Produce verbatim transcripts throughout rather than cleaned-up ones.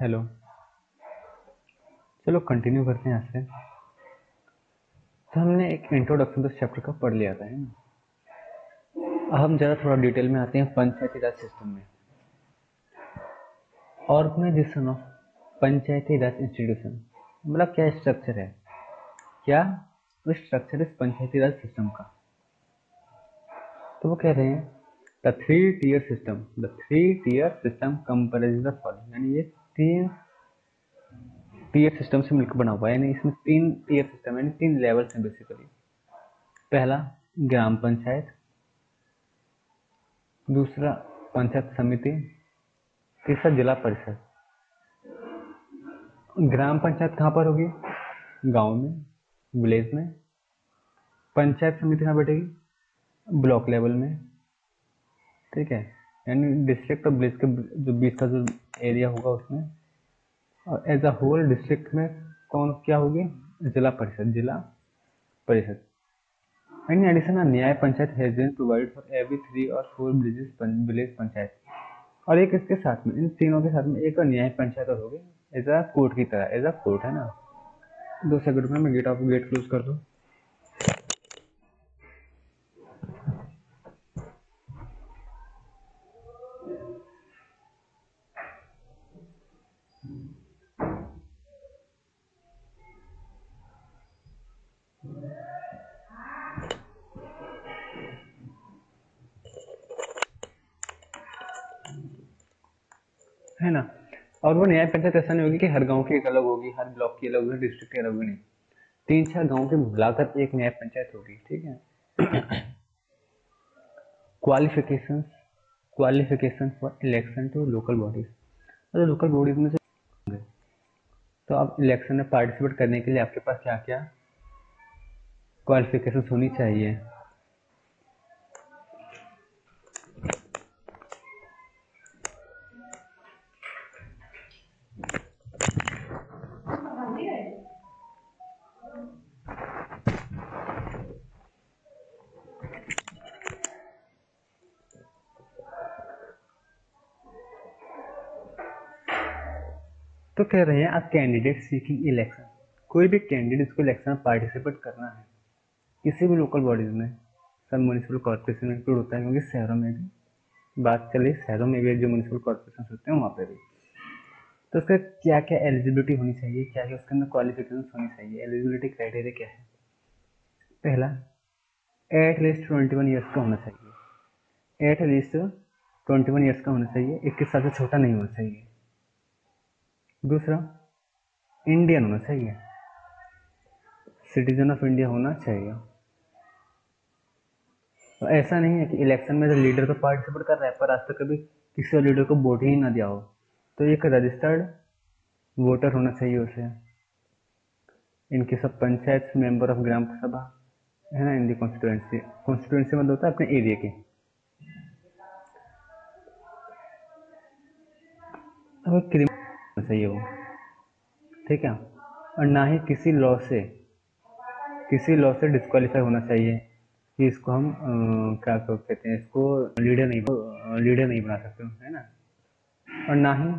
Hello. चलो continue करते हैं यहाँ से। तो हमने एक इंट्रोडक्शन तो चैप्टर का पढ़ लिया था, है ना। अब हम ज़रा थोड़ा डिटेल में आते हैं पंचायती राज सिस्टम में। Organisation of Panchayati Raj institution मतलब क्या स्ट्रक्चर है, क्या स्ट्रक्चर इस पंचायती राज सिस्टम का। तो वो कह रहे हैं the three tier system the three tier system comprises the following, यानी ये तीन टीयर सिस्टम से मिलकर बना हुआ है, यानी इसमें तीन टीयर सिस्टम यानी तीन लेवल्स हैं बेसिकली। पहला ग्राम पंचायत, दूसरा पंचायत समिति, तीसरा जिला परिषद। ग्राम पंचायत कहाँ पर होगी? गांव में, विलेज में। पंचायत समिति कहाँ बैठेगी? ब्लॉक लेवल में, ठीक है, यानी डिस्ट्रिक्ट और विलेज के जो बीच का जो एरिया होगा उसमें। और एज अ होल डिस्ट्रिक्ट में कौन क्या होगी? जिला परिषद जिला परिषद। In addition Nyaya Panchayat has been provided for every three और फोर विलेजेस विलेज पंचायत। और एक इसके साथ में, इन तीनों के साथ में एक और न्याय पंचायत और होगी एज अ कोर्ट की तरह, एज अ कोर्ट, है ना। दो सेकंड में मैं गेट ऑफ गेट क्लोज कर दूं। है ना। और वो न्याय पंचायत ऐसा नहीं होगी कि हर गांव की एक अलग होगी, हर ब्लॉक की अलग होगी, डिस्ट्रिक्ट की अलग होगी, नहीं। तीन चार गांव के मिलाकर एक न्याय पंचायत होगी, ठीक है। Qualification qualification for election to local bodies, मतलब लोकल बॉडीज में से तो अब इलेक्शन में पार्टिसिपेट करने के लिए आपके पास क्या क्या क्वालिफिकेशन होनी चाहिए। तो कह रहे हैं अ कैंडिडेट सीकिंग इलेक्शन, कोई भी कैंडिडेट इसको इलेक्शन में पार्टिसिपेट करना है किसी भी लोकल बॉडीज में, सब म्यूनिसिपल कॉर्पोरेशन में इंक्लूड होता है, क्योंकि शहरों में भी बात चले, शहरों में भी जो म्यूनिसिपल कॉर्पोरेशन होते हैं वहाँ पे भी। तो उसका क्या क्या एलिजिबिलिटी होनी चाहिए, क्या क्या उसके अंदर क्वालिफिकेशन होनी चाहिए, एलिजिबिलिटी क्राइटेरिया क्या है। पहला, at least twenty one years का होना चाहिए, at least twenty one years का होना चाहिए, इक्कीस साल से छोटा नहीं होना चाहिए। दूसरा, इंडियन होना चाहिए, सिटीजन ऑफ इंडिया होना चाहिए। तो ऐसा नहीं है कि इलेक्शन में जो लीडर तो पार्टिसिपेट कर रहा है पर आज तक कभी किसी और लीडर को वोट ही ना दिया हो, तो एक रजिस्टर्ड वोटर होना चाहिए उसे। इनके सब पंचायत मेंबर ऑफ ग्राम सभा, है ना, इन दी कॉन्स्टिट्यूएंसी। कॉन्स्टिट्यूएंसी मतलब होता है अपने एरिया के। अब क्रिमिनल होना चाहिए वो, ठीक है। और ना ही किसी लॉ से किसी लॉ से डिस्क्वालीफाई होना चाहिए कि इसको हम अ, क्या कहते हैं, इसको लीडर नहीं लीडर नहीं बना सकते, है ना। और ना ही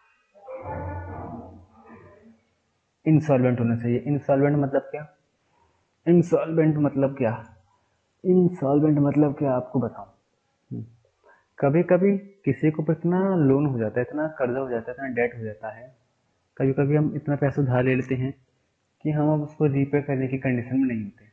इंसॉल्वेंट होना चाहिए। इंसॉल्वेंट मतलब क्या इंसॉल्वेंट मतलब क्या इंसॉल्वेंट मतलब क्या आपको बताऊं। कभी कभी किसी को इतना लोन हो जाता है, इतना कर्जा हो जाता है, इतना डेट हो जाता है, कभी कभी हम इतना पैसा उधार ले लेते हैं कि हम अब उसको रीपे करने की कंडीशन में नहीं होते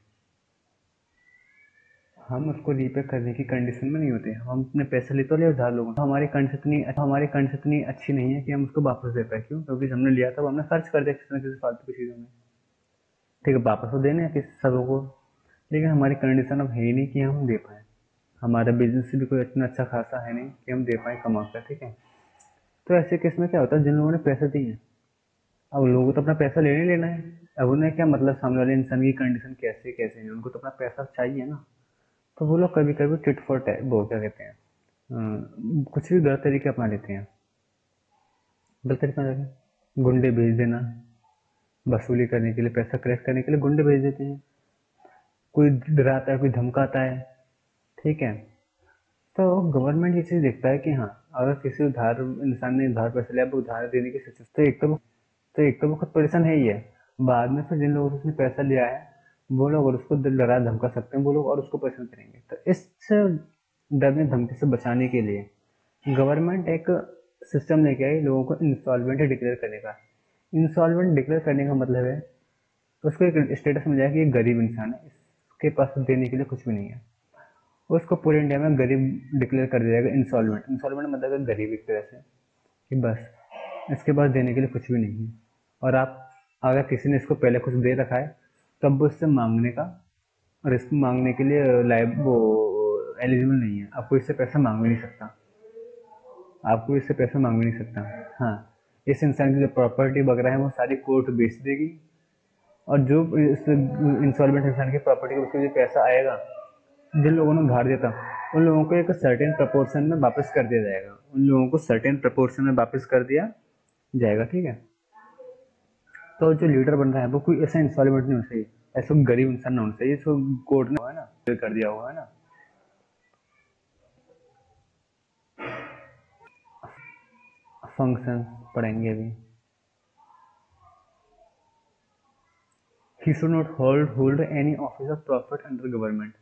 हम उसको रीपे करने की कंडीशन में नहीं होते हम अपने पैसे ले तो ले उधार लोगों तो हमारी कंडीशन इतनी हमारी कंडीशन इतनी अच्छी नहीं है कि हम उसको वापस दे पाए। क्यों? क्योंकि हमने लिया था, हमने खर्च कर दिया किसी न किसी फालतू की चीज़ों में, ठीक है। वापस तो देने हैं किसी सबों को, लेकिन हमारी कंडीशन अब है ही नहीं कि हम दे पाए। हमारा बिजनेस भी कोई इतना अच्छा खासा है नहीं कि हम दे पाए कमा कर, ठीक है। तो ऐसे केस में क्या होता है, जिन लोगों ने पैसे दिए, अब लोगों को तो अपना पैसा लेने लेना है। अब उन्हें क्या मतलब सामने वाले इंसान की कंडीशन कैसे कैसे है, उनको तो अपना पैसा चाहिए ना। तो वो लोग कभी कभी टिट फॉर टैट, वो क्या कहते हैं, अ, कुछ भी गलत तरीके अपना लेते हैं। गलत तरीका गुंडे भेज देना, वसूली करने के लिए, पैसा कलेक्ट करने के लिए गुंडे भेज देते हैं। कोई डराता है, कोई धमकाता है, ठीक है। तो गवर्नमेंट ये चीज़ देखता है कि हाँ, अगर किसी उधार इंसान ने उधार पैसे लिया, अब उधार देने की सिचुएशन, तो एक तो वो तो एक तो वो खुद परेशान है ही है। बाद में फिर जिन लोगों से उसने पैसा लिया है, वो लोग और उसको दिल डरा धमका सकते हैं, वो लोग और उसको परेशान करेंगे। तो इस डरने धमकी से बचाने के लिए गवर्नमेंट एक सिस्टम लेके आई लोगों को इंस्टॉलमेंट डिक्लेयर करने का। इंस्टॉलमेंट डिक्लेयर करने का मतलब है उसको एक स्टेटस मिल जाए कि ये गरीब इंसान है, इसके पास देने के लिए कुछ भी नहीं है। उसको पूरे इंडिया में गरीब डिक्लेयर कर दिया जाएगा। इंस्टॉलमेंट इंस्टॉलमेंट मतलब है गरीब एक तरह से, कि बस इसके पास देने के लिए कुछ भी नहीं है। और आप अगर किसी ने इसको पहले कुछ दे रखा है तब वो इससे मांगने का और इसको मांगने के लिए लाइब वो एलिजिबल नहीं है। आपको इससे पैसा मांग भी नहीं सकता, आपको इससे पैसा मांग भी नहीं सकता। हाँ, इस इंसान की जो प्रॉपर्टी वगैरह है वो सारी कोर्ट बेच देगी, और जो इस इंस्टॉलमेंट इंसान की प्रॉपर्टी का उसको जो पैसा आएगा, जिन लोगों ने उधार दिया था उन लोगों को एक सर्टेन प्रपोर्शन में वापस कर दिया जाएगा। उन लोगों को सर्टेन प्रपोर्शन में वापस कर दिया जाएगा, ठीक है। तो जो लीडर बन रहा है वो कोई ऐसा इंस्टॉलमेंट नहीं होना चाहिए, ऐसा गरीब इंसान ना होना चाहिए। इसको कोर्ट ने है ना कर दिया हुआ है ना। फंक्शन पढ़ेंगे अभी। He should not hold hold any office of profit under government.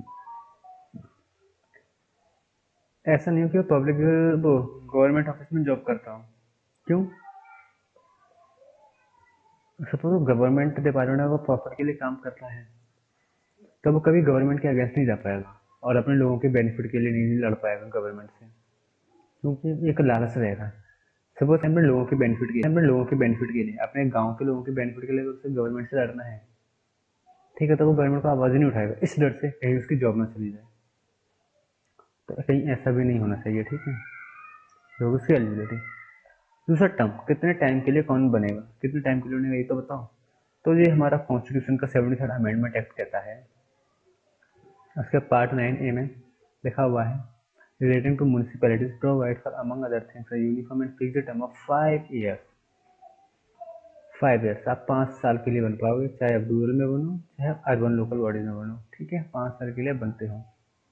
ऐसा नहीं हो कि वो पब्लिक वो गवर्नमेंट ऑफिस में जॉब करता हो। क्यों? सपोज गवर्नमेंट डिपार्टमेंट में वो प्रॉफिट के लिए काम करता है, तो वो कभी गवर्नमेंट के अगेंस्ट नहीं जा पाएगा और अपने लोगों के बेनिफिट के लिए नहीं लड़ पाएगा गवर्नमेंट से, क्योंकि एक लालच रहेगा। सपोज हमें लोगों के बेनिफिट के हमें लोगों के बेनिफिट के लिए, अपने गांव के लोगों के बेनिफिट के लिए उसे गवर्नमेंट से लड़ना है, ठीक है, तो वो गवर्नमेंट को आवाज ही नहीं उठाएगा इस डर से कहीं उसकी जॉब ना चली जाए। तो कहीं ऐसा भी नहीं होना चाहिए, ठीक है। तो उसकी एलिजिबिलिटी। दूसरा टर्म, कितने टाइम के लिए कौन बनेगा, कितने टाइम के लिए बनेगा ये तो बताओ। तो ये हमारा कॉन्स्टिट्यूशन का सेवेंटी थर्ड अमेंडमेंट एक्ट कहता है, उसके पार्ट नाइन ए में लिखा हुआ है, relating to municipalities provide for among other things uniform and fixed term of five years. Five years आप पाँच साल के लिए बन पाओगे, चाहे आप रूरल में बनो चाहे आप अर्बन लोकल बॉडी में बनो, ठीक है, पाँच साल के लिए बनते हो,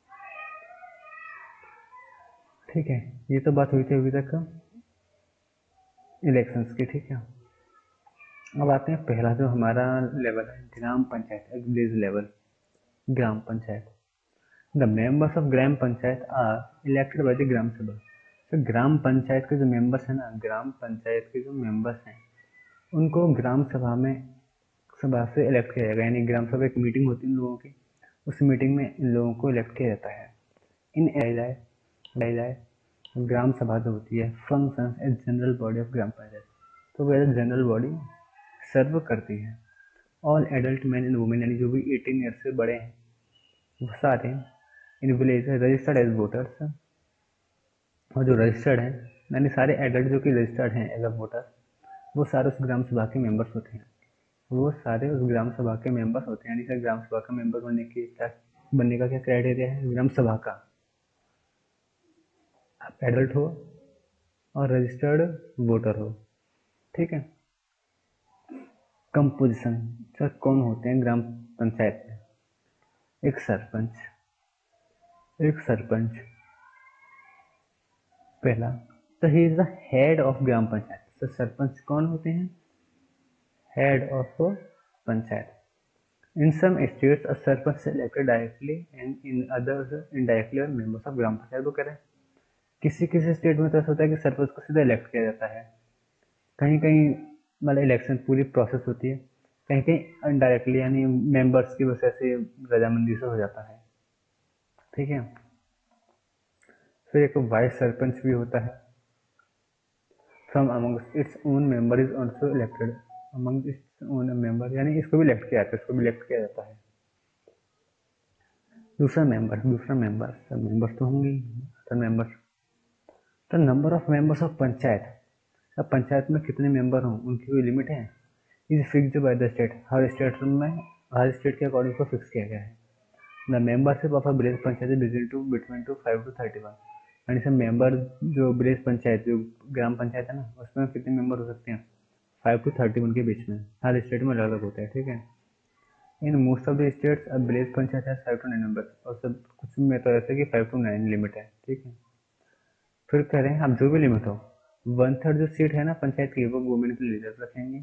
ठीक है। ये तो बात हुई थी अभी तक इलेक्शंस की, ठीक है। अब आते हैं पहला जो हमारा लेवल है gram panchayat, village level, gram panchayat. The members of gram panchayat are elected by the gram sabha. तो ग्राम पंचायत के जो मेंबर्स हैं ना, ग्राम पंचायत के जो मेंबर्स हैं उनको ग्राम सभा में सभा से इलेक्ट किया जाएगा। यानी ग्राम सभा एक मीटिंग होती है इन लोगों की, उस मीटिंग में इन लोगों को इलेक्ट किया जाता है। इन एरिया ग्राम सभा जो होती है function as general body of gram panchayat, तो वह जनरल बॉडी सर्व करती है। All adult man and women, यानी जो भी एटीन ईयर्स से बड़े हैं वो सारे in village registered as voters, और जो रजिस्टर्ड हैं यानी सारे एडल्ट जो कि रजिस्टर्ड हैं एज अ वोटर, वो सारे उस ग्राम सभा के मेंबर्स होते हैं। वो सारे उस ग्राम सभा के मेंबर्स होते हैं। यानी सर ग्राम सभा का मेंबर बनने की क्या बनने का क्या क्राइटेरिया है, ग्राम सभा का आप एडल्ट हो और रजिस्टर्ड वोटर हो, ठीक है। कंपोजिशन, सर कौन होते हैं ग्राम पंचायत में? एक सरपंच, एक सरपंच पहला, तो he is the head of gram panchayat. तो सरपंच कौन होते हैं? Head of panchayat. In some states a sarpanch elected directly and in others indirectly और मेंबर्स ऑफ ग्राम पंचायत। वो कह रहे हैं किसी किसी स्टेट में तो ऐसा होता है कि सरपंच को सीधा इलेक्ट किया जाता है, कहीं कहीं मतलब इलेक्शन पूरी प्रोसेस होती है, कहीं कहीं इनडायरेक्टली यानी मेंबर्स की वजह से रजामंदी से हो जाता है, ठीक है। फिर एक वाइस सरपंच भी होता है, from among its own member is also elected among its own member, यानी इसको भी इलेक्ट किया जाता है, इसको भी इलेक्ट किया जाता है। दूसरा मेंबर, दूसरा मेंबर सब मेंबर्स तो होंगे सब मेंबर। तो number of members of panchayat, अब पंचायत में कितने मेंबर हों उनकी कोई लिमिट है, is fixed by the state. हर स्टेट में हर स्टेट के अकॉर्डिंग को फिक्स किया गया है। The membership of a village panchayat division two between two five two thirty one, यानी से मेंबर जो विलेज पंचायत जो ग्राम पंचायत है ना उसमें कितने मेंबर हो सकते हैं, फाइव टू थर्टी वन के बीच में, हर स्टेट में अलग अलग होता है, ठीक है। In most of the states अब विलेज पंचायत है फाइव टू नाइन मेंबर्स, और सब कुछ में तो ऐसा कि फाइव टू नाइन लिमिट है, ठीक है। फिर कह रहे हैं आप जो भी लिमिट हो, वन थर्ड जो सीट है ना पंचायत की वो वुमेन के लिए रिजर्व रखेंगे।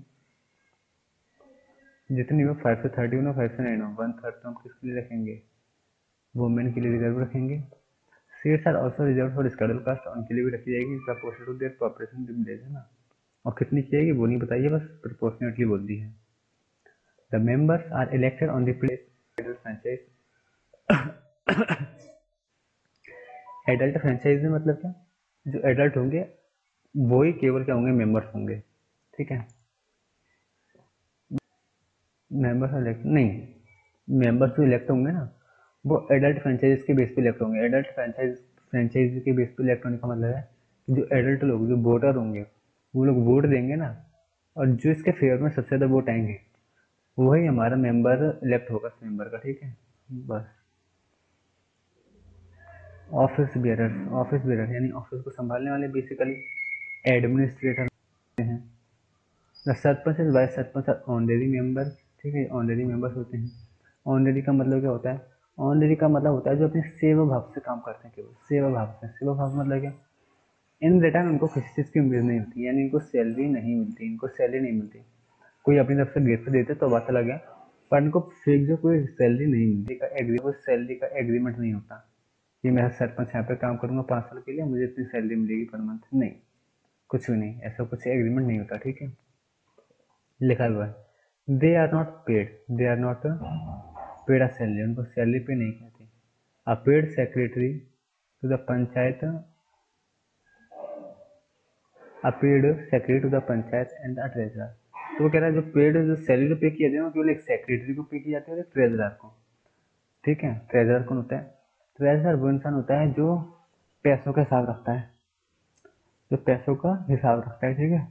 जितनी वो फाइव से थर्टी हो ना फाइव से नाइन हो, वन थर्ड तो हम किसके लिए रखेंगे, वुमेन के लिए रिजर्व रखेंगे। Seats are also reserve for scheduled caste, उनके लिए भी रखी जाएगी proportional to their population village, है ना। और कितनी चाहिए वो नहीं बताइए, बस प्रपोर्शनेटली बोल दी है। The members are elected on the place franchise. Adult franchise में मतलब क्या, जो एडल्ट होंगे वो ही केवल क्या होंगे, मेंबर्स होंगे, ठीक है। मेंबर्स इलेक्ट नहीं, मेंबर्स जो इलेक्ट होंगे ना वो एडल्ट फ्रेंचाइज के बेस पे इलेक्ट होंगे। एडल्ट फ्रेंचाइज फ्रेंचाइज के बेस पे इलेक्ट होने का मतलब है कि जो एडल्ट लोग, जो वोटर होंगे, वो लोग वोट देंगे ना, और जो इसके फेवर में सबसे ज़्यादा वोट आएंगे वही हमारा मेंबर इलेक्ट होगा इस मेंबर का, ठीक है। बस। ऑफिस बेयरर्स, ऑफिस बेयरर यानी ऑफिस को संभालने वाले बेसिकली एडमिनिस्ट्रेटर हैं। The sarpanch is vice sarpanch are honorary member, ठीक है, ऑनरेरी मेंबर्स होते हैं। ऑनरेरी का मतलब क्या होता है, ऑनरेरी का मतलब होता है जो अपने सेवा भाव से काम करते हैं, केवल सेवा भाव से। सेवा भाव मतलब क्या, इन रिटर्न उनको किसी चीज़ की उम्मीद नहीं होती, यानी इनको सैलरी नहीं मिलती, इनको सैलरी नहीं मिलती। कोई अपनी तरफ से गिफ्ट देते तो बात अलग है, पर इनको फिक्स जो कोई सैलरी नहीं मिलती का एग्री वो सैलरी का एग्रीमेंट नहीं होता कि मैं सरपंच यहाँ पे काम करूंगा पाँच साल के लिए, मुझे इतनी सैलरी मिलेगी पर मंथ, नहीं, कुछ भी नहीं, ऐसा कुछ एग्रीमेंट नहीं होता, ठीक है। लिखा हुआ है they are not paid, they are not paid a salary, उनको सैलरी पे नहीं कहते। A paid secretary to the panchayat, a paid secretary to the panchayat and the treasurer. तो वो कह रहा है जो पेड जो सैलरी जो पे किया जाए केवल एक सेक्रेटरी को पे की जाती है और एक ट्रेजरर को, ठीक है। ट्रेजरर कौन होता है, ट्रेजरर वो इंसान होता है जो पैसों का हिसाब रखता है, जो पैसों का हिसाब रखता है, ठीक है।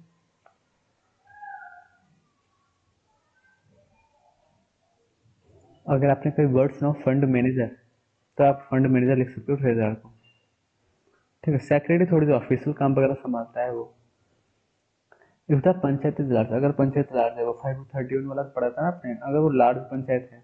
अगर आपने कोई वर्ड सुना फंड मैनेजर, तो आप फंड मैनेजर लिख सकते हो ट्रेजरर को, ठीक है। सेक्रेटरी थोड़ी सी ऑफिशियल काम वगैरह संभालता है वो। If the panchayat is large, अगर पंचायत लार्ज है, वो फाइव थर्टी वन वाला पढ़ा था ना आपने, अगर वो लार्ज पंचायत है,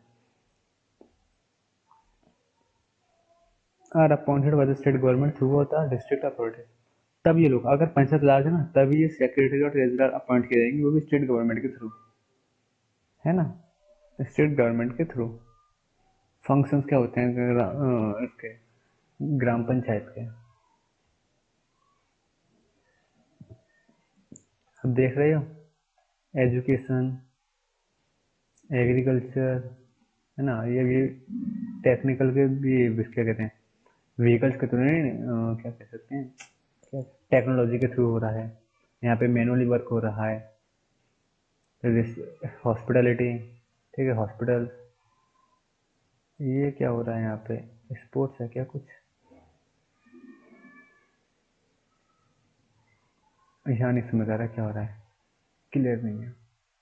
are appointed by the state government through होता है डिस्ट्रिक्ट अथॉरिटी, तब ये लोग, अगर पंचायत लार्ज है ना तभी ये सेक्रेटरी और ट्रेजरर अपॉइंट किए जाएंगे, वो भी स्टेट गवर्नमेंट के थ्रू, है ना, स्टेट गवर्नमेंट के थ्रू। फंक्शंस क्या होते हैं ग्रा, अ, इसके ग्राम पंचायत के, अब देख रहे हो, एजुकेशन, एग्रीकल्चर, है ना, ये भी टेक्निकल के भी, क्या कहते हैं, व्हीकल्स के थ्रू नहीं, अ, क्या कह सकते हैं, क्या टेक्नोलॉजी के थ्रू हो रहा है, यहाँ पे मैनुअली वर्क हो रहा है। हॉस्पिटलिटी, ठीक है, हॉस्पिटल। ये क्या हो रहा है यहाँ पे, स्पोर्ट्स है क्या कुछ, यहाँ नहीं समझ आ रहा क्या हो रहा है, क्लियर नहीं है,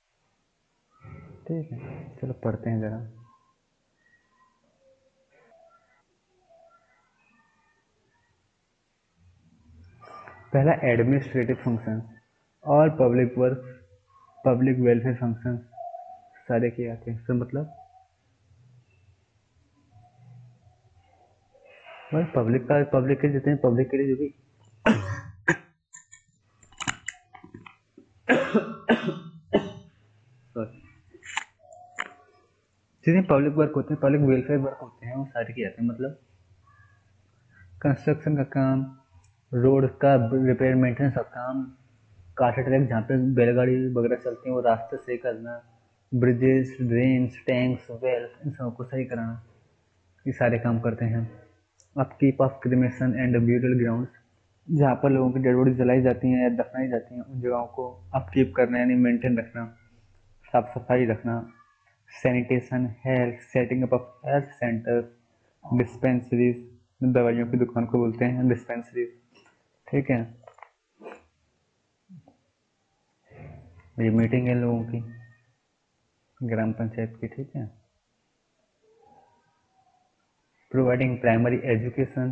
ठीक है। चलो पढ़ते हैं ज़रा। पहला एडमिनिस्ट्रेटिव फंक्शन और public work, public welfare function सारे किए जाते हैं, सब मतलब बस पब्लिक का, पब्लिक के जितने पब्लिक के लिए जो भी सॉरी जितने पब्लिक वर्क होते हैं, पब्लिक वेलफेयर वर्क होते हैं, वो सारे किए जाते हैं। मतलब कंस्ट्रक्शन का काम, रोड का रिपेयर मेंटेनेंस का काम, काटा ट्रैक जहाँ पे बैलगाड़ी वगैरह चलती हैं वो रास्ते सही करना, ब्रिजेस, ड्रेन्स, टैंक्स, वेल्स, इन सबको सही कराना, ये सारे काम करते हैं। Upkeep of cremation and burial ground, जहाँ पर लोगों की डेड बॉडी जलाई जाती हैं या दफनाई जाती हैं उन जगहों को अपकीप करना यानी मेंटेन रखना, साफ सफाई रखना। Sanitation, health, setting up of health centres, dispensaries, दवाइयों की दुकान को बोलते हैं डिस्पेंसरीज, ठीक है। ये मीटिंग है लोगों की, ग्राम पंचायत की, ठीक है। Providing primary education,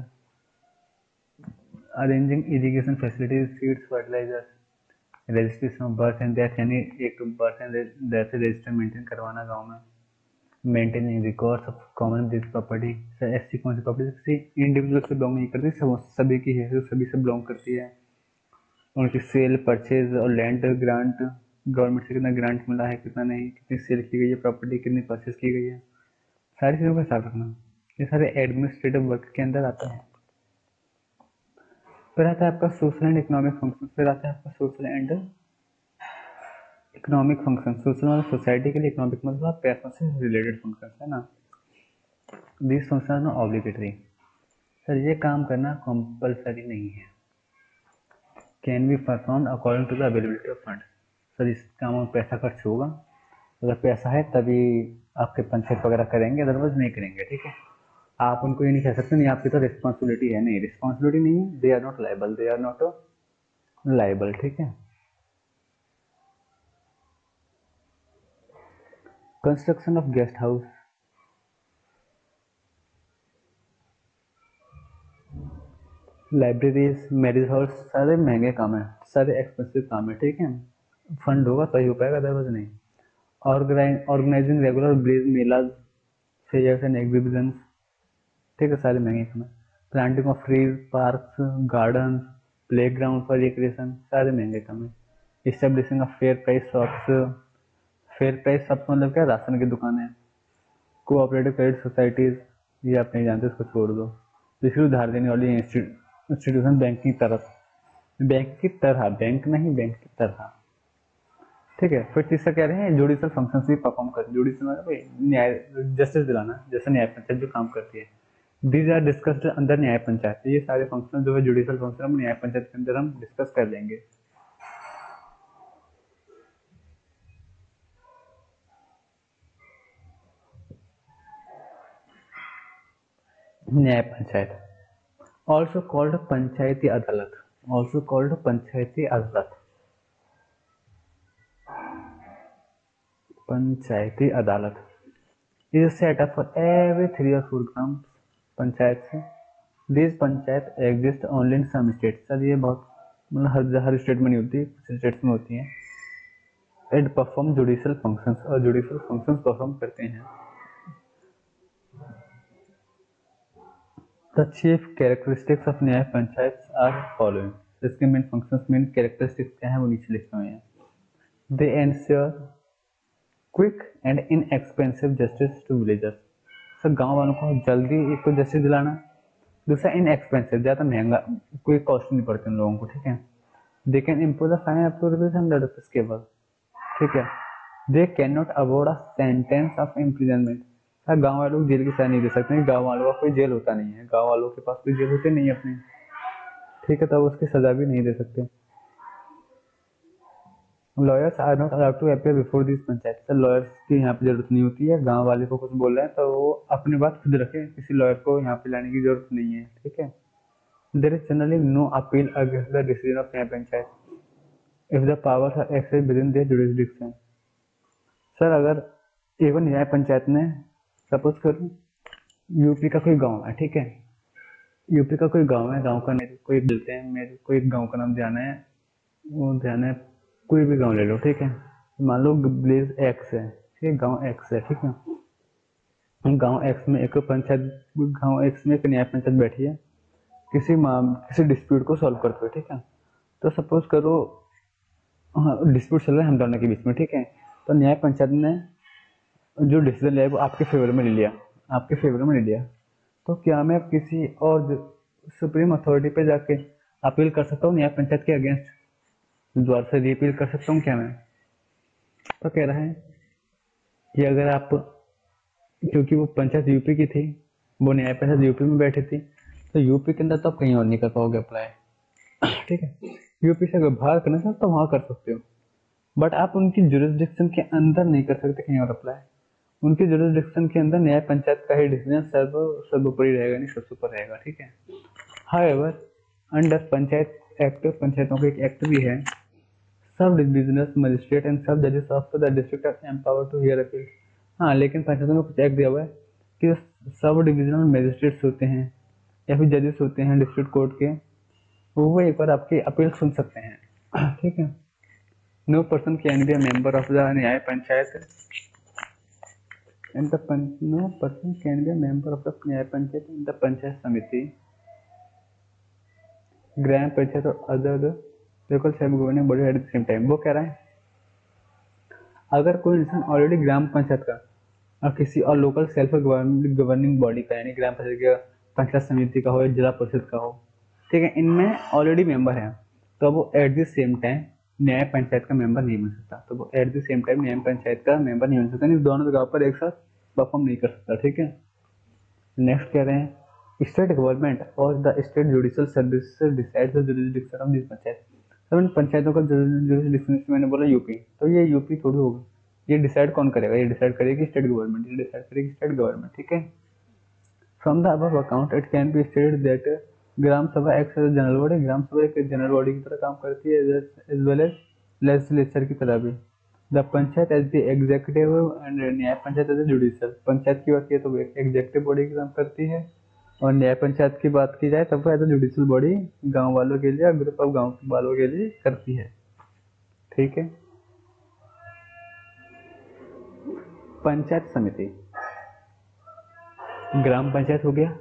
arranging irrigation facilities, seeds, fertiliser, registration of birth and death, यानी एक birth and death register maintain करवाना गांव में, maintaining records of common this property. Sir ऐसी कौन सी प्रॉपर्टी किसी इंडिविजुअल से बिलोंग नहीं करती, सब सभी की है, सभी से बिलोंग करती है। उनकी सेल, परचेज और लैंड ग्रांट, गवर्नमेंट से कितना ग्रांट मिला है, कितना नहीं, कितनी सेल की गई है प्रॉपर्टी, कितनी परचेज की गई है, सारी चीज़ों का हिसाब रखना, ये सारे एडमिनिस्ट्रेटिव वर्क के अंदर आते हैं। फिर आता है आपका सोशल एंड इकोनॉमिक फंक्शन। फिर आता है आपका social and economic function. Social मतलब सोसाइटी के लिए, इकोनॉमिक मतलब पैसों से रिलेटेड फंक्शन है ना। This function are obligatory. Sir ये काम करना कंपलसरी नहीं है। Can be perform according to the availability of fund. Sir इस काम में पैसा खर्च होगा, अगर पैसा है तभी आपके पंचायत वगैरह करेंगे, अदरवाइज नहीं करेंगे, ठीक है। आप उनको ये नहीं कह सकते नहीं आपकी तो रिस्पॉन्सिबिलिटी है, नहीं रिस्पॉन्सिबिलिटी नहीं है, they are not liable, they are not liable, ठीक है। Construction of guest house, libraries, marriage halls, सारे महंगे काम है, सारे एक्सपेंसिव काम है, ठीक है। फंड होगा तभी हो पाएगा, अदरवाइज नहीं। Organising regular melas, fairs and exhibitions, ठीक है, सारे महंगे काम है। Planting of trees, parks, garden, play ground for recreation, सारे महंगे काम है। Establishing of fair price shops, fair price shops मतलब क्या, राशन की दुकान है। कोऑपरेटिव क्रेडिट सोसाइटीज, ये आप नहीं जानते, उसको छोड़ दो। दूसरी उधार देने वाली इंस्टीट्यूशन बैंक की तरफ, बैंक की तरह, बैंक नहीं, बैंक की तरह, ठीक है। फिर तीसरा कह रहे हैं जुडिशल फंक्शंस भी परफॉर्म कर, जुडिशल मतलब न्याय, जस्टिस दिलाना, जैसे न्याय पंचायत जो काम करती है। दीज आर डिस्कस्ड अंदर न्याय पंचायत। ये सारे फंक्शन जो है जुडिशल फंक्शन हम न्याय पंचायत के अंदर हम डिस्कस कर लेंगे। न्याय पंचायत ऑल्सो कॉल्ड पंचायती अदालत, also called Panchayati Adalat, Panchayati Adalat is set up for every three और फोर ग्राम पंचायत से। This panchayat exist only in some state. Sir ये बहुत मतलब हर हर स्टेट में नहीं होती, कुछ स्टेट्स में होती हैं। इट परफॉर्म जुडिशियल फंक्शंस, और जुडिशियल फंक्शंस परफॉर्म करते हैं। The chief characteristics of Nyaya Panchayat are following. इसके मेन फंक्शंस, मेन कैरेक्टरिस्टिक्स क्या है वो नीचे लिखे हुए हैं। They ensure quick and inexpensive justice to villagers. Sir गांव वालों को जल्दी एक तो जस्टिस दिलाना, दूसरा इनएक्सपेंसिव, ज़्यादा महंगा, कोई कॉस्ट नहीं पड़ती उन लोगों को, ठीक है। They can impose a fine up to rupees hundred rupees केवल, ठीक है। They can not award a sentence of imprisonment. Sir गाँव वालों को जेल की सजा नहीं दे सकते, गाँव वालों का कोई जेल होता नहीं है, गाँव वालों के पास कोई जेल होते नहीं अपने, ठीक है, तब उसकी सजा भी नहीं दे सकते। Lawyers are not allowed to appear before this panchayat. Sir lawyers की यहाँ पे जरूरत नहीं होती है, गांव वाले को कुछ बोल रहे हैं तो वो अपनी बात खुद रखे, किसी लॉयर को यहाँ पे लाने की जरूरत नहीं है, ठीक है। There is generally no appeal against the decision of Nyaya Panchayat if the powers are excess within their jurisdiction. Sir अगर एवं न्याय पंचायत ने, सपोज करो यूपी का कोई गाँव है, ठीक है, यूपी का कोई गाँव है, गाँव का मेरे कोई बोलते हैं, मेरे को एक गाँव का नाम ध्यान है, वो ध्यान है, कोई भी गांव ले लो, ठीक है। मान लो विलेज एक्स है, ठीक है, गांव एक्स है, ठीक है। गांव एक्स में एक पंचायत, गांव एक्स में एक न्याय पंचायत बैठी है, किसी माम किसी डिस्प्यूट को सॉल्व करते हुए, ठीक है। तो सपोज करो हाँ डिस्प्यूट चल रहा है हम दोनों के बीच में, ठीक है। तो न्याय पंचायत ने जो डिसीजन लिया वो आपके फेवर में ले लिया, आपके फेवर में ले लिया, तो क्या मैं किसी और सुप्रीम अथॉरिटी पे जाके अपील कर सकता हूँ न्याय पंचायत के अगेंस्ट, द्वारा से रिपील कर सकता हूँ क्या मैं? तो कह रहा है कि अगर आप, क्योंकि वो पंचायत यूपी की थी, वो न्याय पंचायत यूपी में बैठी थी, तो यूपी के अंदर तो आप कहीं और नहीं कर पाओगे अप्लाई, ठीक है। यूपी से अगर बाहर करना चाहो तो वहां कर सकते हो, बट आप उनकी जुरिस्डिक्शन के अंदर नहीं कर सकते कहीं और अप्लाई। उनकी जुरिस्डिक्शन के अंदर न्याय पंचायत का ही डिसीजन सर्व सर्वोपरि रहेगा, नहीं सबसे ऊपर रहेगा, ठीक है। हाउएवर अंडर पंचायत एक्ट, पंचायतों का एक एक्ट भी है, sub divisional magistrate and sub जजेस of the district are empowered to hear appeal. हाँ लेकिन पंचायतों में कुछ एक्ट दिया हुआ है कि सब डिविजनल मजिस्ट्रेट्स होते हैं या फिर जजेस होते हैं डिस्ट्रिक्ट कोर्ट के, वो एक बार आपकी अपील सुन सकते हैं, ठीक है। No person can be a member of the Nyaya Panchayat and the no person can be a member of the Nyaya Panchayat in the Panchayat Samiti, Gram Panchayat और other local self governing body at the same time. वो कह रहा है अगर कोई इंसान ऑलरेडी ग्राम पंचायत का और किसी और लोकल सेल्फ गवर्निंग बॉडी का यानी ग्राम पंचायत का, पंचायत समिति का हो या जिला परिषद का हो, ठीक है, इनमें ऑलरेडी मेंबर है, तो वो एट द सेम टाइम न्याय पंचायत का मेंबर नहीं बन सकता। तो वो एट द सेम टाइम न्याय पंचायत का मेंबर नहीं बन सकता, नहीं दोनों जगह पर एक साथ परफॉर्म नहीं कर सकता। ठीक है, नेक्स्ट कह रहे हैं स्टेट गवर्नमेंट और the state judicial services decide the jurisdiction of this panchayat. तो इन पंचायतों का जुरिसडिक्शन मैंने बोला यूपी, तो ये यूपी थोड़ी होगा, ये डिसाइड कौन करेगा, ये डिसाइड करेगी स्टेट गवर्नमेंट, ये डिसाइड करेगी स्टेट गवर्नमेंट। ठीक है, from the above account it can be stated that Gram Sabha act as general body, Gram Sabha एक जनरल बॉडी की तरह काम करती है एज वेल एज लेजिस्लेचर की तरह भी। The panchayat as the executive and Nyaya Panchayat as judicial, panchayat की बात की तो एग्जीक्यूटिव बॉडी की काम करती है, और न्याय पंचायत की बात की जाए तब वो एज अ जुडिशियल बॉडी गांव वालों के लिए, ग्रुप ऑफ गांव वालों के लिए करती है। ठीक है, पंचायत समिति ग्राम पंचायत हो गया,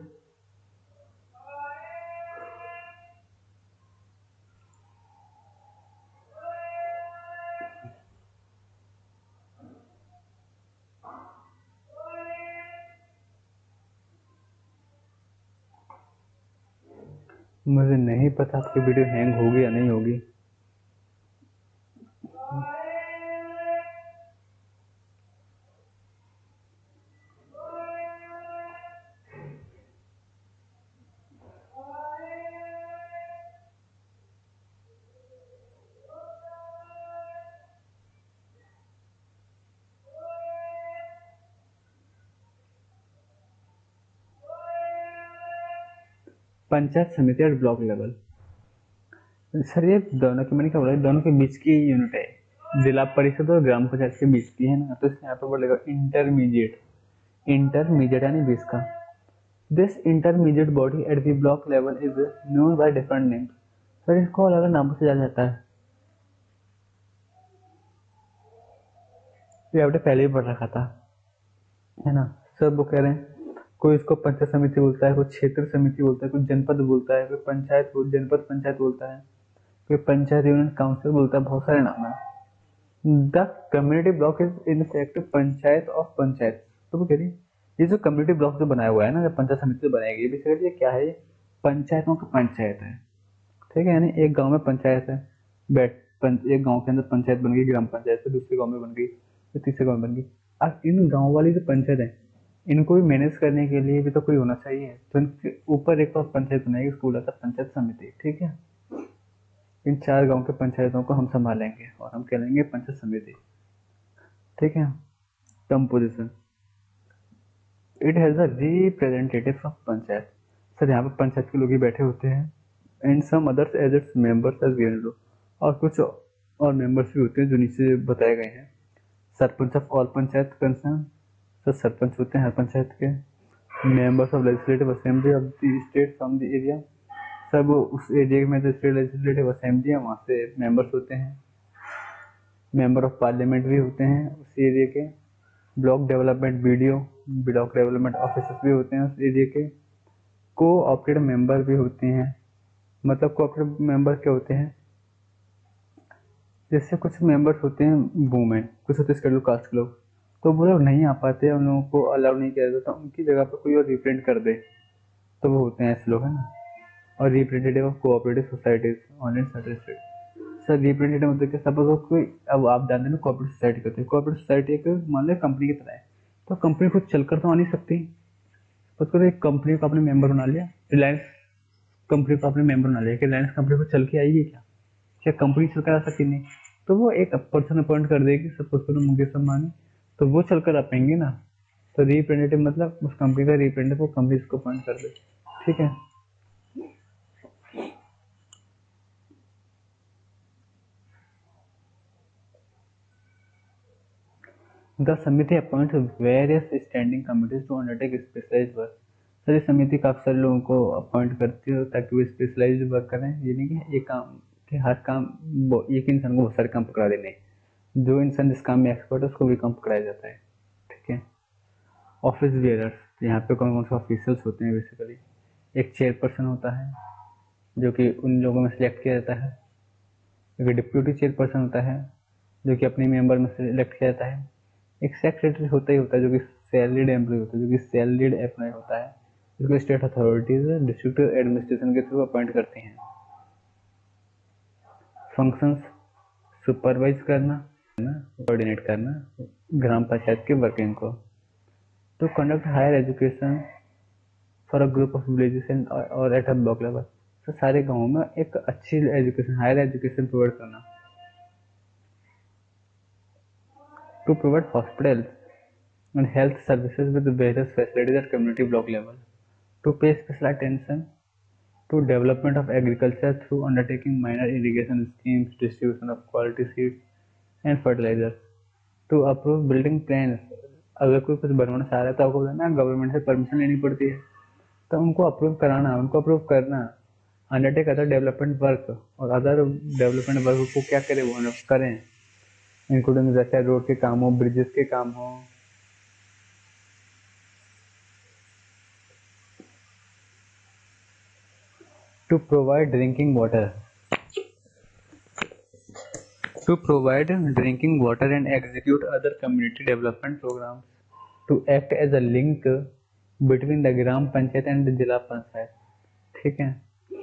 मुझे नहीं पता आपकी वीडियो हैंग होगी या नहीं होगी। पंचायत समिति और ब्लॉक लेवल, सर ये दोनों की मैंने क्या बोला, दोनों के बीच की यूनिट है, जिला परिषद और ग्राम पंचायत के बीच की है ना, तो इसमें यहाँ पे बोलेगा इंटरमीडिएट, इंटरमीडिएट यानी बीच का। This intermediate body at the block level is known by different name, sir इसको अलग अलग नामों से जाना जाता है, ये आपने पहले ही पढ़ रखा था है ना। सब वो कह रहे हैं कोई इसको पंचायत समिति बोलता है, कोई क्षेत्र समिति बोलता है, कोई जनपद बोलता है, कोई पंचायत जनपद पंचायत बोलता है, कोई पंचायत यूनियन काउंसिल बोलता है, बहुत सारे नाम है। The community block is in fact panchayat of panchayat. तो वो कह रही ये जो कम्युनिटी ब्लॉक जो बनाया हुआ है ना, जब पंचायत समिति बनाएगी, बेसिकली ये क्या है, पंचायतों का पंचायत है। ठीक है, यानी एक गांव में पंचायत है, बैठ एक गांव के अंदर पंचायत बन गई, ग्राम पंचायत से दूसरे गांव में बन गई, फिर तीसरे गांव में बन गई। अब इन गांव वाली जो पंचायत है, इनको भी मैनेज करने के लिए भी तो कोई होना चाहिए, तो इनके ऊपर एक और पंचायत बनाएगी, स्कूल आता पंचायत समिति। ठीक है, इन चार गांव के पंचायतों को हम संभालेंगे और हम कहलेंगे पंचायत समिति। ठीक है, composition it has a representative of panchayat, sir यहाँ पे पंचायत के लोग ही बैठे होते हैं, and some others as its members as given below, और कुछ और मेंबर्स भी होते हैं जो नीचे बताए गए हैं। Sarpanch of all panchayat concern, sir sarpanch होते हैं हर पंचायत के। Members of legislative assembly of the state from the area, सब उस एरिया में जो स्टेट लेजिस्लेटिव असेंबली है वहाँ से मेंबर्स होते हैं। मेंबर ऑफ पार्लियामेंट भी होते हैं उस एरिया के। Block development BDO, block development officers भी होते हैं उस एरिया के। कोऑपरेटिव मेंबर भी होते हैं, मतलब कोऑपरेटिव मेंबर क्या होते हैं, जैसे कुछ मेंबर्स होते हैं वुमेन, कुछ होते हैं शेड्यूल कास्ट के लोग, तो वो लोग नहीं आ पाते, उन लोगों को अलाउ नहीं किया जाता, तो उनकी जगह पर कोई और रिप्रेजेंट कर दे, तो वो होते हैं ऐसे लोग, है ना। और representative of cooperative societies online certificate, sir representative मतलब क्या, सपोज कोई, अब आप जानते हैं कोऑपरेटिव सोसाइटी करते हैं, कोऑपरेटिव सोसाइटी एक मान लो कंपनी की तरह है, तो कंपनी खुद चलकर तो आ नहीं सकती, उसको एक कंपनी को अपने मेंबर बना लिया, रिलायंस कंपनी को अपने मेंबर बना लिया, कि रिलायंस कंपनी को चल के आएगी क्या, क्या कंपनी चलकर आ सकती नहीं, तो वो एक पर्सन अपॉइंट कर देगी, सपोज करो मुकेश अंबानी, तो वो चलकर आ पाएंगे ना। तो रिप्रेजेंटेटिव मतलब उस कंपनी का रिप्रेजेंटेटिव वो कंपनी इसको अपॉइंट कर दे। ठीक है, the samiti appoint various standing committees to undertake specialized work, sir ये समिति काफी सारे लोगों को अपॉइंट करती है ताकि वो स्पेशलाइज्ड वर्क करें, ये नहीं कि एक काम कि हर काम एक इंसान को बहुत सारे काम पकड़ा देने, जो इंसान जिस काम में एक्सपर्ट है उसको भी काम पकड़ाया जाता है। ठीक है, ऑफिस बेयरर्स, यहाँ पे कौन कौन से ऑफिशियल्स होते हैं बेसिकली। एक चेयरपर्सन होता है जो कि उन लोगों में सिलेक्ट किया जाता है। एक डिप्यूटी चेयरपर्सन होता है जो कि अपने मेंबर में सिलेक्ट किया जाता है। एक सेक्रेटरी होता ही होता है जो कि सैलरीड एम्प्लॉय होता है, जो कि सैलरीड एम्प्लॉय होता है, जिसको स्टेट अथॉरिटीज डिस्ट्रिक्ट एडमिनिस्ट्रेशन के थ्रू अपॉइंट करते हैं। फंक्शंस: सुपरवाइज करना, कोऑर्डिनेट करना ग्राम पंचायत के वर्किंग को। To conduct higher education for a group of villages and और एट अ ब्लॉक लेवल, तो सारे गाँवों में एक अच्छी एजुकेशन, हायर एजुकेशन प्रोवाइड करना। To provide hospital and health services with various facilities at community block level. To pay special attention to development of agriculture through undertaking minor irrigation schemes, distribution of quality seeds and fertilizers. To approve building plans. अगर कोई कुछ बनवाना चाह रहा है तो आपको ना गवर्नमेंट से परमिशन लेनी पड़ती है, तो उनको अप्रूव कराना, उनको अप्रूव करना। अंडरटेक अदर डेवलपमेंट वर्क, और अदर डेवलपमेंट वर्क को क्या करें वो करें, इंक्लूडिंग जैसे रोड के काम हो, ब्रिजेस के काम हो। To provide drinking water. To provide drinking water and execute other community development programs. To act as a link between the Gram Panchayat and Zila Panchayat. ठीक है,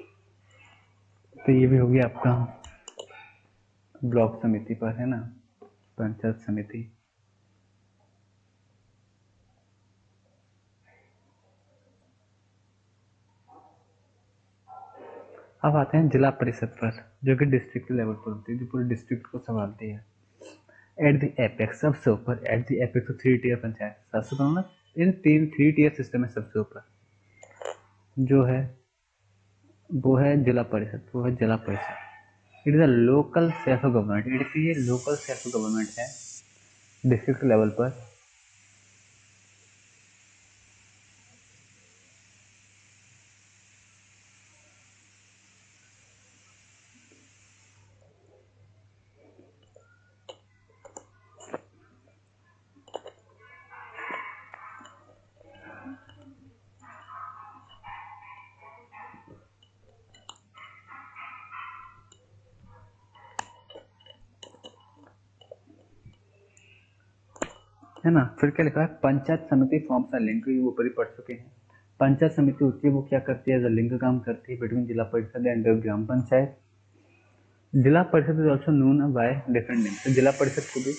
तो ये भी हो गया आपका ब्लॉक समिति पर, है ना, पंचायत समिति। अब आते हैं जिला परिषद पर, जो कि डिस्ट्रिक्ट लेवल पर होती है, जो पूरे डिस्ट्रिक्ट को संभालती है। एट द एपेक्स, सबसे ऊपर, at the apex three tier panchayat, सबसे ऊपर ना इन तीन थ्री टियर सिस्टम है। सबसे ऊपर जो है वो है जिला परिषद, वो है Zila Parishad. It is a local self government, it ये लोकल सेल्फ गवर्नमेंट है डिस्ट्रिक्ट लेवल पर। है ना, फिर क्या लिखा है, पंचायत समिति फॉर्म्स अ लिंक, ये ऊपर ही पढ़ चुके हैं। पंचायत समिति होती है वो क्या करती है, एज अ लिंक काम करती है बिटवीन जिला परिषद and gram Panchayat. Zila Parishad is also known by different name, तो जिला परिषद को भी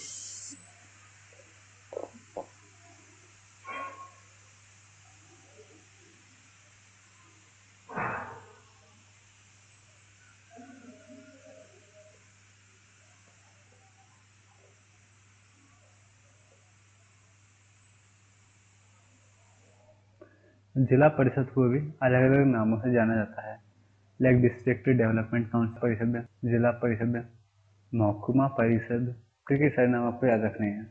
जिला परिषद को भी अलग अलग नामों से जाना जाता है, लाइक डिस्ट्रिक्ट डेवलपमेंट काउंसिल परिषद, जिला परिषद, महकुमा परिषद। ठीक है, सारे नाम आपको याद रखने हैं।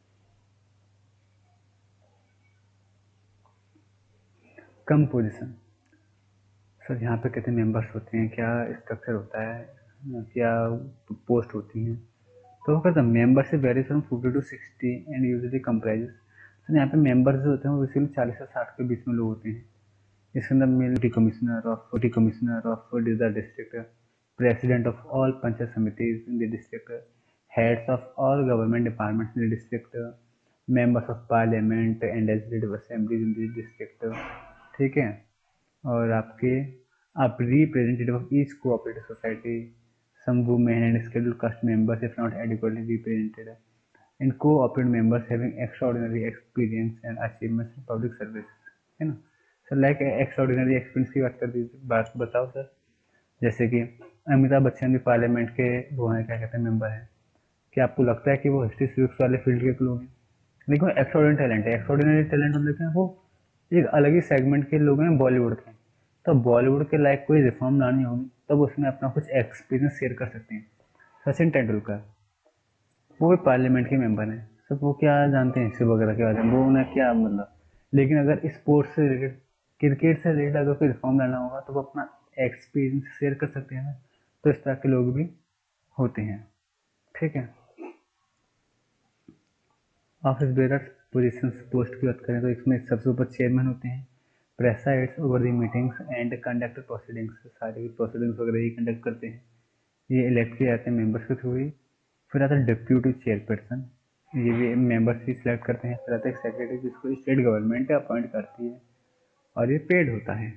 कंपोजिशन, सर यहाँ पे कितने मेंबर्स होते हैं, क्या स्ट्रक्चर होता है, क्या पोस्ट होती हैं, तो वो कहता है membership varies from fifty to sixty and usually comprises. तो यहाँ पे मेंबर्स जो होते हैं वो बेसिकली चालीस से साठ के बीच में लोग होते हैं। इसके अंदर main deputy commissioner of deputy commissioner of the district, president of all panchayat samitis in the district, heads of all government departments in the district, members of parliament and legislative assemblies in the district. ठीक है, और आपके आप representative of each cooperative society, some women and scheduled caste members if not adequately represented, and co-operative members having extraordinary experience and achievements in public service, है ना। Sir like extraordinary experience की बात कर दीजिए, बात बताओ सर। जैसे कि अमिताभ बच्चन भी पार्लियामेंट के वो हैं, क्या कहते हैं, मेंबर हैं। क्या आपको लगता है कि वो हिस्ट्री सिविक्स वाले फील्ड के लोग हैं? देखो एक्स्ट्राऑर्डिनरी टैलेंट है, एक्स्ट्राऑर्डिनरी टैलेंट मतलब क्या है, वो एक अलग ही सेगमेंट के लोग हैं बॉलीवुड के। तो बॉलीवुड के लाइक कोई रिफॉर्म लानी होगी तब तो उसमें अपना कुछ एक्सपीरियंस शेयर कर सकते हैं। सचिन तेंदुलकर वो भी पार्लियामेंट के मेंबर हैं, सब वो क्या जानते हैं हिस्ट्री वगैरह के बारे में, वो उन्हें क्या मतलब। लेकिन अगर स्पोर्ट्स से रिलेटेड, क्रिकेट से रिलेटेड अगर कोई रिफॉर्म लाना होगा तो वो अपना एक्सपीरियंस शेयर कर सकते हैं ना, तो इस तरह के लोग भी होते हैं। ठीक है, ऑफिस बेरर्स पोजीशंस पोस्ट की बात करें तो इसमें सबसे ऊपर चेयरमैन होते हैं, presides over the meetings and conduct proceedings, सारी प्रोसीडिंग्स वगैरह ही कंडक्ट करते हैं, ये इलेक्ट किए जाते हैं मेंबर्स के थ्रू ही। फिर आता है डिप्यूटी चेयरपर्सन, ये भी मेंबर्स ही सिलेक्ट करते हैं। फिर आता है सेक्रेटरी जिसको स्टेट गवर्नमेंट अपॉइंट करती है और ये पेड होता है।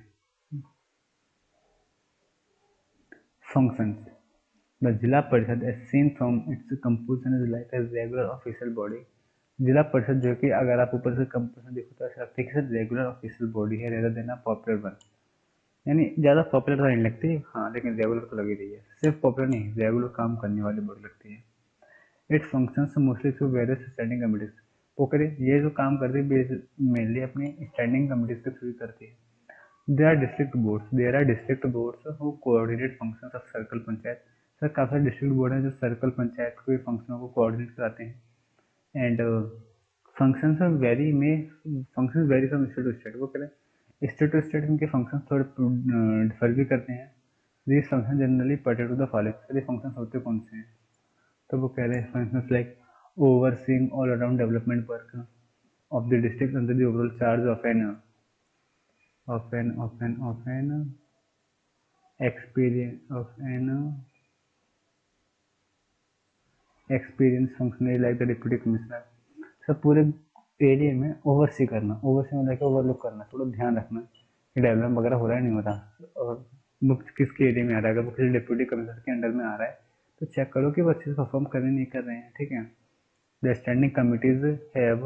Functions, the Zila Parishad as seen from its composition is like a regular official body. Zila Parishad जो कि अगर आप ऊपर से कंपोजिशन देखो तो ऐसा लगता है कि रेगुलर ऑफिशियल बॉडी है rather than a popular one, यानी ज़्यादा पॉपुलर तो नहीं लगती, हाँ लेकिन रेगुलर तो लगी रही है, सिर्फ पॉपुलर नहीं रेगुलर काम करने वाली बॉडी लगती है। It functions mostly through various standing committees, वो करे ये जो काम करती है मेनली अपनी स्टैंडिंग कमिटीज के थ्रू करती है। There are district boards there are district boards who coordinate functions of circle panchayat. Sir काफ़ी सारे डिस्ट्रिक्ट बोर्ड हैं जो सर्कल पंचायत के फंक्शनों को कोऑर्डिनेट कराते हैं। एंड फंक्शंस वेरी में functions vary from state to state, वो करें स्टेट टू स्टेट इनके फंक्शन थोड़े डिफर भी करते हैं। These function generally pertain to the following, sir ये फंक्शन होते कौन से हैं? तो वो कह रहे हैं functions like overseeing all around development work of the district under the overall charge of an of an of an of an experience of an experience functionary like the deputy commissioner. सब पूरे area में oversee करना, oversee में जाकर overlook करना, थोड़ा ध्यान रखना कि डेवलपमेंट वगैरह हो रहा है नहीं हो रहा, और वो किसके एरिया में आ रहा है। अगर वो किसी डिप्यूटी कमिश्नर के अंडर में आ रहा है तो चेक करो कि वो अच्छे से परफॉर्म कर रहे नहीं कर रहे हैं, ठीक है। The standing committees have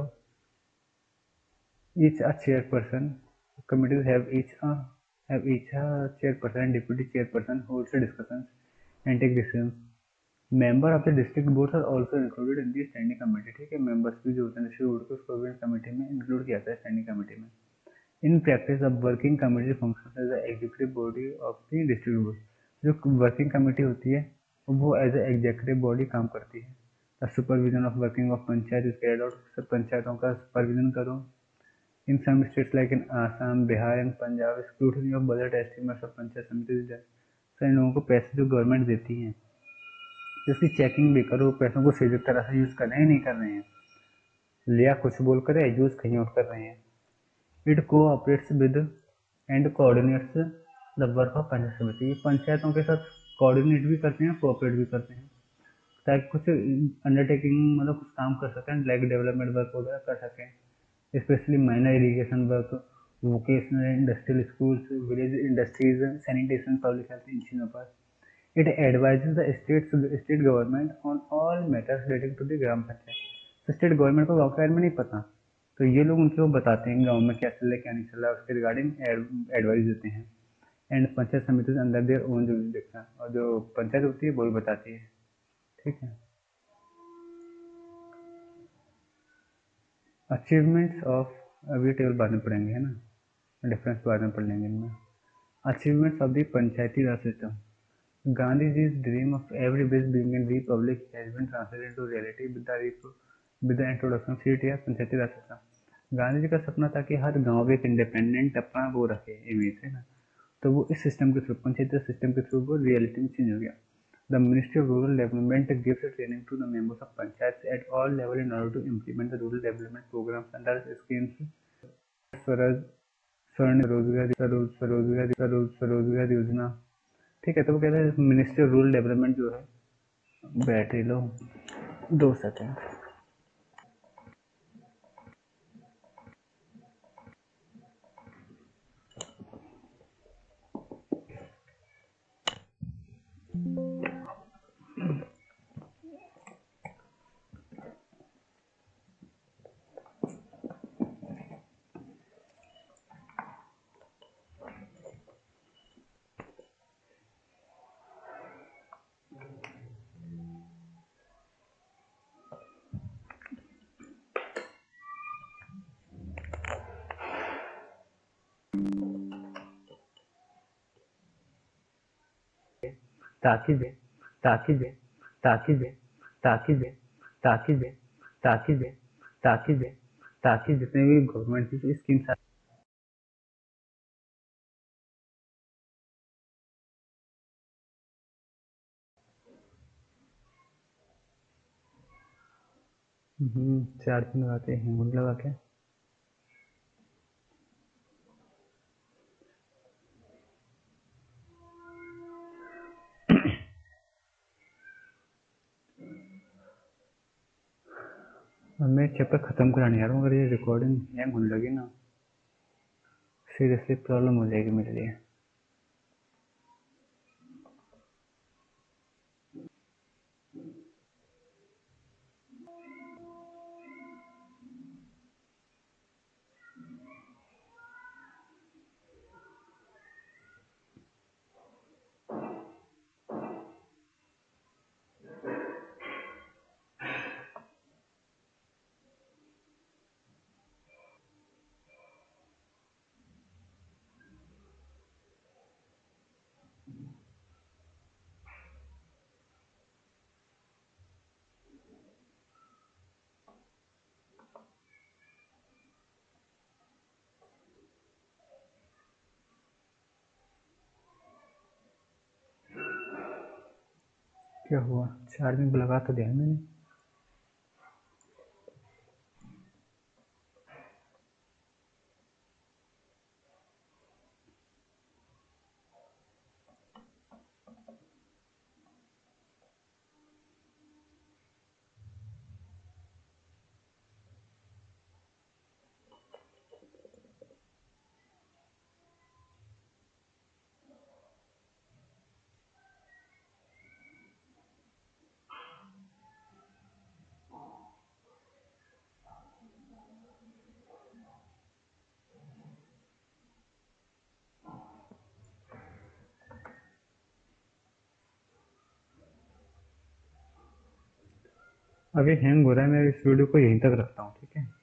each a chairperson, committees have each a have each a chairperson and deputy chairperson who holds discussions and take decisions. Member of the district boards are also included in the standing committee, ठीक है। members भी जो होते हैं district board के उसको भी committee में इंक्लूड किया जाता है स्टैंडिंग कमेटी में। In practice the working committee function as executive body of the district board, जो वर्किंग कमेटी होती है वो एज ए एग्जीक्यूटिव बॉडी काम करती है। The supervision of working of panchayat is carried out, सब पंचायतों का सुपरविजन करो। In some states like in Assam, Bihar and Punjab, scrutiny of budget estimates of panchayat समिति is done. सर इन लोगों को पैसे जो गवर्नमेंट देती है उसकी चेकिंग भी करो, पैसों को सही तरह से यूज कर रहे हैं नहीं कर रहे हैं, लिया कुछ बोल कर है यूज कहीं और कर रहे हैं। It cooperates with and coordinates the work of Panchayat Samiti, पंचायतों के साथ कोऑर्डिनेट भी करते हैं कोऑपरेट भी करते हैं ताकि कुछ अंडरटेकिंग मतलब कुछ काम कर सकें, लाइक डेवलपमेंट वर्क वगैरह कर सकें, especially minor irrigation work, vocational and industrial schools, village industries, sanitation, public health इंचिनों पर। It advises the state state government on all matters relating to the Gram panchayat. तो स्टेट गवर्नमेंट को गाँव के बारे में नहीं पता, तो ये लोग उनको बताते हैं गाँव में क्या चल रहा है क्या नहीं चल रहा है, उसके रिगार्डिंग एडवाइस देते हैं। एंड पंचायत समिति अंदर देयर ओन जो देखता है, और जो पंचायत होती है वो भी बताती है, ठीक है। अचीवमेंट्स ऑफ, अभी टेबल बाद में पढ़ेंगे है ना, डिफरेंस बाद में पढ़ लेंगे इनमें। Achievements of the Panchayati Raj system, Gandhi dream of every village being in republic has been translated to reality with the with the introduction seat या पंचायती राज सिस्टम। गांधी जी का सपना था कि हर गांव एक इंडिपेंडेंट अपना वो रखे इमेज है ना, तो वो इस सिस्टम के थ्रू पंचायती सिस्टम के थ्रू वो रियलिटी में चेंज हो गया। The Ministry of Rural Development gives training to the members of panchayats at all levels in order to implement the rural development programs under schemes Swaraj स्वर्ण रोजगार स्वरोजगार स्वरोजगार योजना, ठीक है। तो वो कहते हैं मिनिस्ट्री ऑफ रूरल डेवलपमेंट जो है, बैटरी लो दो सेकेंड। ताकि दे ताकि दे ताकि दे ताकि दे ताकि दे ताकि दे ताकि दे ताकि जितने भी गवर्नमेंट की स्कीम्स हम्म, चार्जिंग लगाते हैं हेंग लगा के। हमें चैप्टर खत्म करानी यार, मगर ये रिकॉर्डिंग हैंग होने लगी ना, सीरियसली प्रॉब्लम हो जाएगी मेरे लिए। क्या हुआ? चार्जिंग लगा तो दिया मैंने। अभी हैंग हो रहा है, मैं इस वीडियो को यहीं तक रखता हूँ, ठीक है।